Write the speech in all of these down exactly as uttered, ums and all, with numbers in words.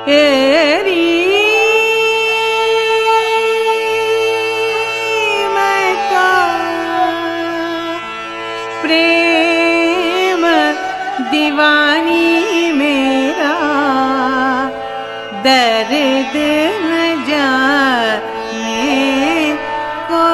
तेरी मैं तो प्रेम दीवानी मेरा दर्द न जाने को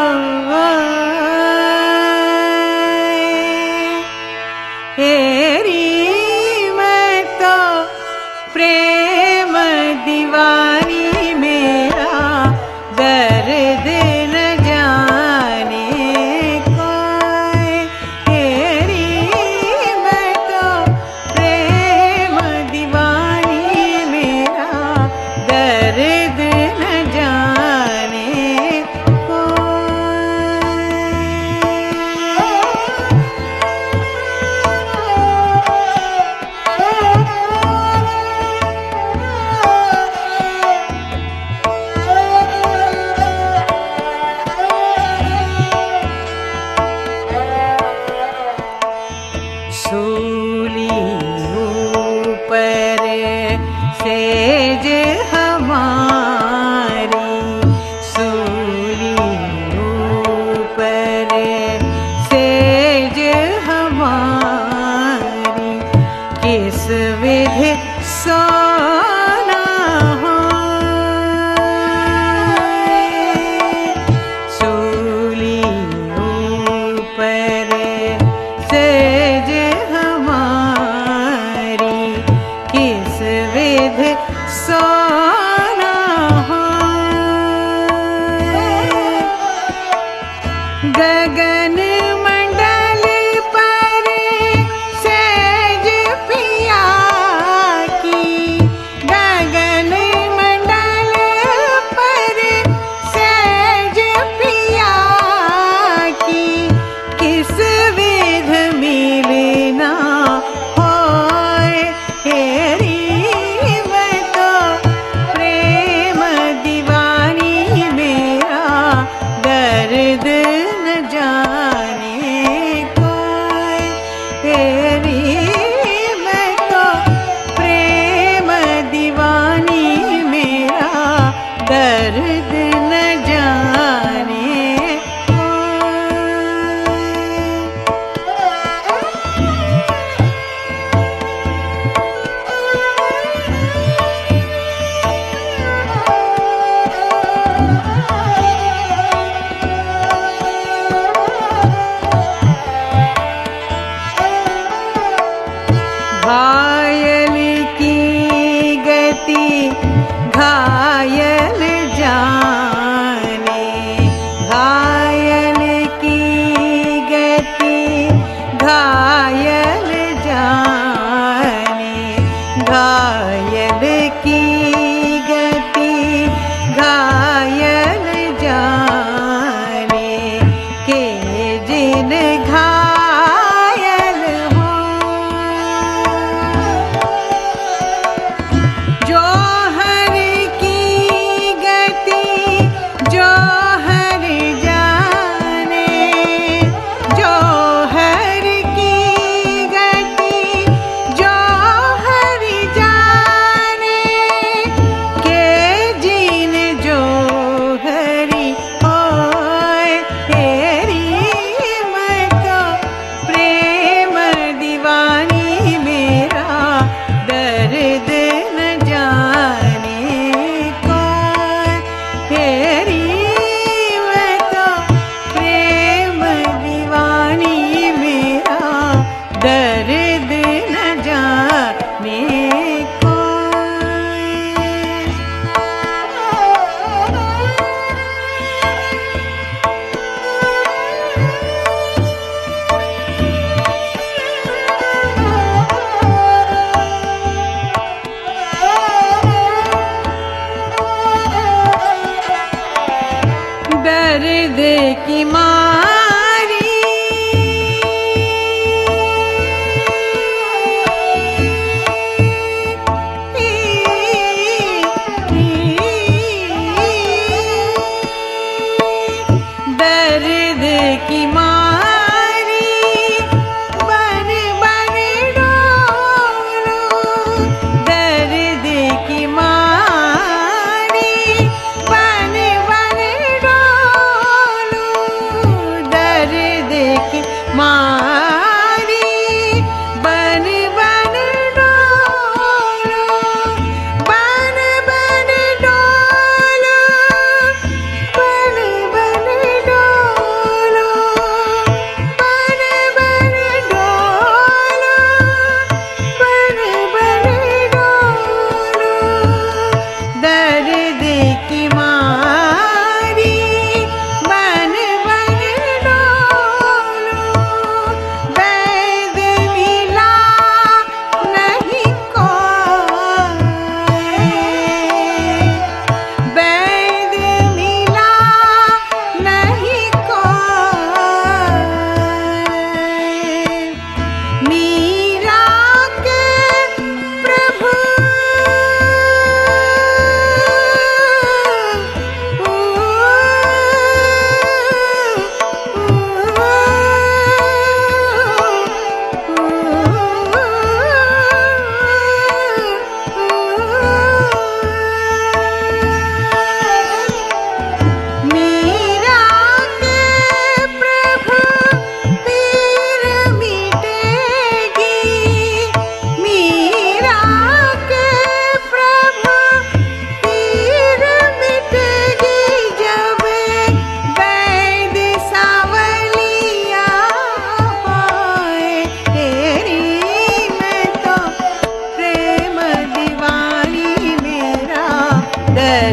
तेरी मैं तो प्रेम दीवानी मेरा दर्द न जाने कोई तेरी मैं तो प्रेम दीवानी मेरा दर्द न जाने सूली ऊपर सेज हमारी सूली ऊपर सेज हमारी किस विधि सोना हो सूली ऊपर सेज किस विध सोना हो गगन मंडल पर सेज पिया की गगन मंडल पर सेज पिया की किस विध मिलना दर्द न जाने कोई तेरी मैं तो प्रेम दीवानी मेरा दर्द न जाने घायल की गति घायल जाने घायल की गति घायल जाने घायल की गति घायल जाने के जिन घायल हो जोहर की गति जोहर जाने जोहर की गति जोहर जाने के जिन जोहरी होए तेरी मैं तो प्रेम दीवानी मेरा दर्द न जाने कोई तेरी मैं तो प्रेम दीवानी मेरा दर्द न जाने दर्द की मारी दर्द की मारी बन बन डोलूं दर्द की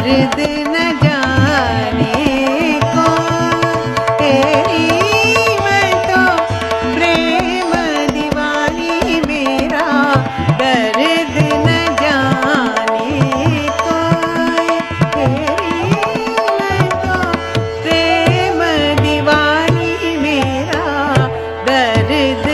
दर्द न जाने कौन। तेरी मैं तो प्रेम दीवानी, मेरा दर्द न जाने कौन। तेरी मैं तो प्रेम दीवानी, मेरा दर्द